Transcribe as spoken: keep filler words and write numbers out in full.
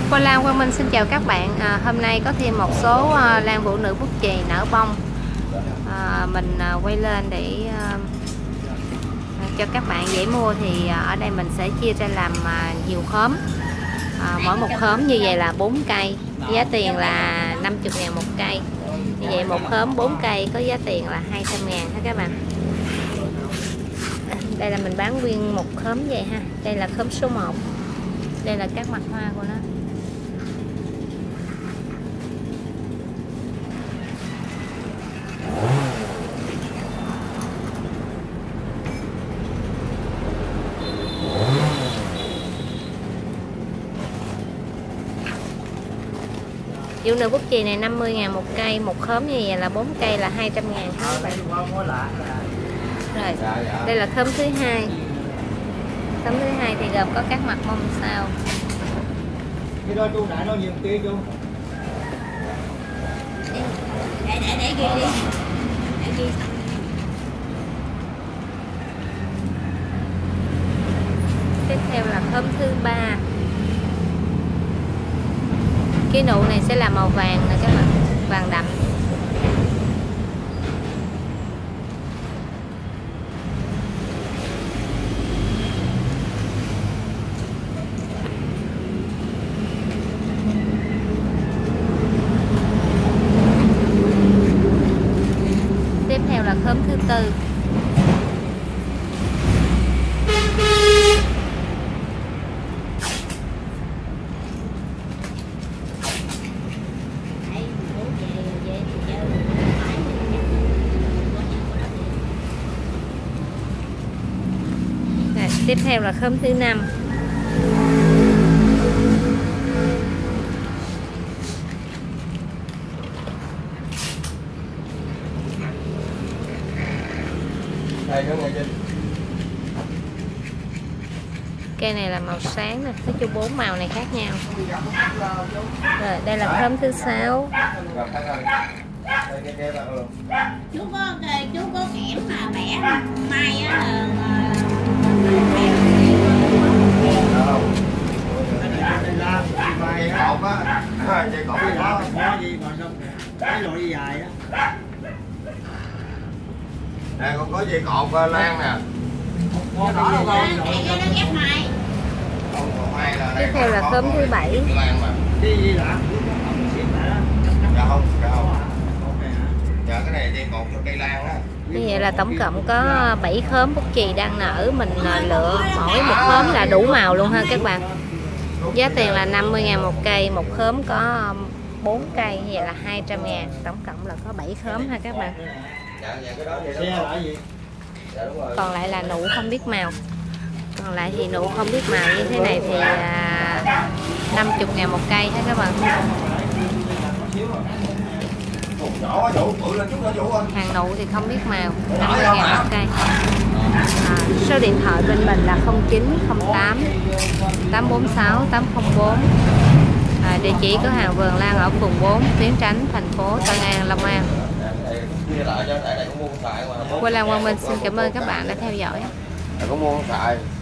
Cô Lan Quang Minh xin chào các bạn. À, hôm nay có thêm một số uh, lan vũ nữ bút chì nở bông. À, mình uh, quay lên để uh, cho các bạn dễ mua. Thì uh, ở đây mình sẽ chia ra làm uh, nhiều khóm. À, mỗi một khóm như vậy là bốn cây, giá tiền là năm mươi ngàn một cây. Như vậy một khóm bốn cây có giá tiền là hai trăm ngàn ha các bạn. Đây là mình bán nguyên một khóm vậy ha. Đây là khóm số một. Đây là các mặt hoa của nó. Vũ nữ bút chì này năm mươi ngàn một cây, một khóm như vậy là bốn cây là hai trăm ngàn hết các bạn. Rồi, đây là khóm thứ hai. Khóm thứ hai thì gồm có các mặt mông sao. Cái đó chú nãy nó nhiều kia chú. Để để để ghi đi. Để ghi. Tiếp theo là khóm thứ ba. Cái nụ này sẽ là màu vàng nè các bạn, vàng đậm. Tiếp theo là khóm thứ tư. Tiếp theo là khóm thứ năm. Cây này là màu sáng nè, nói chung bốn màu này khác nhau. Rồi đây là khóm thứ sáu. Chú có chú có kẽm mà vẽ mai á Mày cột á, dây cột cái đó có gì mà xong cái loại dài á. Nè còn có dây cột lan nè. Có đó đâu không? Tiếp theo là khóm thứ bảy. Cái gì đã? Dạ không, dạ không. Dạ cái này dây cột cho cây lan á. Như vậy là tổng cộng có bảy khóm bút chì đang nở. Mình lựa mỗi một khóm là đủ màu luôn ha các bạn. Giá tiền là năm mươi ngàn một cây, một khóm có bốn cây, như vậy là hai trăm ngàn. Tổng cộng là có bảy khóm ha các bạn. Còn lại là nụ không biết màu. Còn lại thì nụ không biết màu như thế này thì à, năm mươi ngàn một cây ha các bạn. Hàng nụ thì không biết màu, năm mươi ngàn một cây. À, số điện thoại bên mình là không chín không tám tám bốn sáu tám không bốn. À, địa chỉ cửa hàng Vườn Lan ở phường bốn, Tiến Chánh, thành phố Tân An, Long An. Cô Lan Quang Minh xin cảm ơn các bạn đã theo dõi. Có mua không xài.